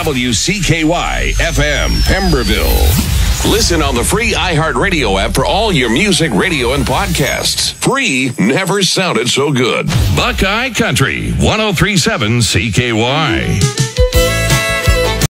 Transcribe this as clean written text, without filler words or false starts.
WCKY-FM, Pemberville. Listen on the free iHeartRadio app for all your music, radio, and podcasts. Free never sounded so good. Buckeye Country, 103.7 CKY.